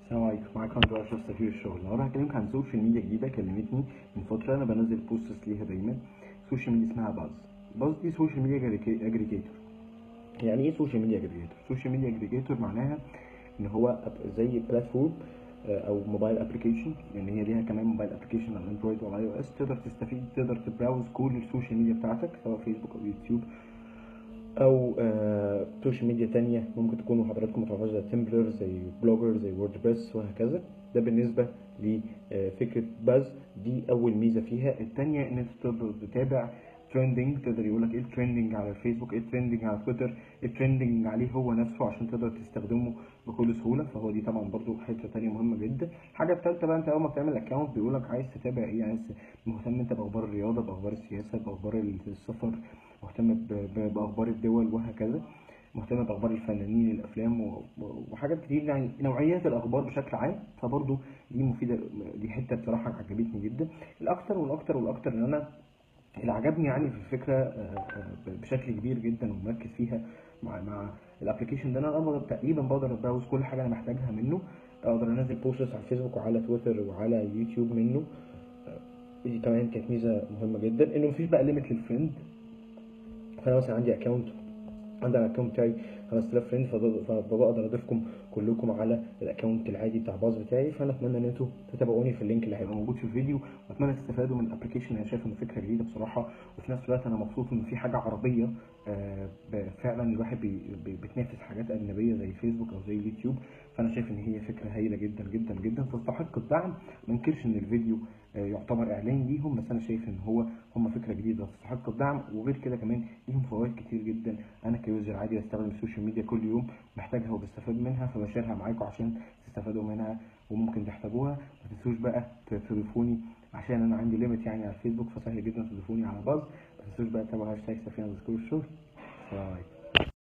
السلام عليكم، معاكم عبد الرشيد سفير الشغل. النهارده هكلمك عن سوشيال ميديا جديده كلمتني من فتره. انا بنزل بوستس ليها دايما. سوشيال ميديا اسمها باز دي سوشيال ميديا اجريجيتور. يعني ايه سوشيال ميديا اجريجيتور؟ سوشيال ميديا اجريجيتور معناها ان هو زي بلاتفورم او موبايل ابلكيشن. يعني هي ليها كمان موبايل ابلكيشن على اندرويد وعلى اي او اس. تقدر تستفيد، تقدر تبراوز كل السوشيال ميديا بتاعتك، سواء فيسبوك او يوتيوب او سوشيال ميديا تانية ممكن تكونوا حضراتكم متعرفوش، زي تمبلر، زي بلوجر، زي ووردبريس وهكذا. ده بالنسبه لفكره باز. دي اول ميزه فيها. التانية ان انت تقدر تتابع ترندنج، تقدر يقولك ايه الترندنج على الفيسبوك، ايه الترندنج على تويتر، ايه الترندنج عليه هو نفسه، عشان تقدر تستخدمه بكل سهوله. فهو دي طبعا برضو حته تانية مهمه جدا. الحاجه الثالثه بقى، انت اول ما بتعمل اكونت بيقولك عايز تتابع ايه، عايز مهتم انت باخبار الرياضه، باخبار السياسه، باخبار السفر، مهتم باخبار الدول وهكذا، مهتم باخبار الفنانين، الافلام وحاجات كتير، يعني نوعيات الاخبار بشكل عام. فبرضو دي مفيده. دي حته بصراحه عجبتني جدا. الاكتر والاكتر والاكتر ان انا اللي عجبني يعني في الفكره بشكل كبير جدا ومركز فيها مع الابلكيشن ده، انا تقريبا بقدر ابراوز كل حاجه انا محتاجها منه. اقدر انزل بوستس على الفيسبوك وعلى تويتر وعلى يوتيوب منه. دي كمان كانت ميزه مهمه جدا، انه مفيش بقى ليميت للفريند. فانا مثلا عندي اكونت، عندي على الاكونت بتاعي 5000 فريند، فبقدر اضيفكم كلكم على الاكونت العادي بتاع باز بتاعي. فانا اتمنى ان انتوا تتابعوني في اللينك اللي هيبقى موجود في الفيديو، واتمنى تستفادوا من الابلكيشن. انا شايف انه فكره جديده بصراحه، وفي نفس الوقت انا مبسوط ان في حاجه عربيه فعلا الواحد بتنافس حاجات اجنبيه زي فيسبوك او زي اليوتيوب. فانا شايف ان هي فكره هايله جدا جدا جدا، تستحق الدعم. ما انكرش ان الفيديو يعتبر اعلان ليهم، بس انا شايف ان هم فكره جديده تستحق الدعم. وغير كده كمان ليهم فوائد كتير جدا. انا كيوزر عادي بستخدم السوشيال ميديا كل يوم، محتاجها وبستفاد منها، فبشارها معاكم عشان تستفادوا منها وممكن تحتاجوها. ما تنسوش بقى تضيفوني، عشان انا عندي ليميت يعني على الفيسبوك، فسهل جدا تضيفوني على باز. ما تنسوش بقى تتابعوا هاشتاج سفينه الشغل. السلام عليكم.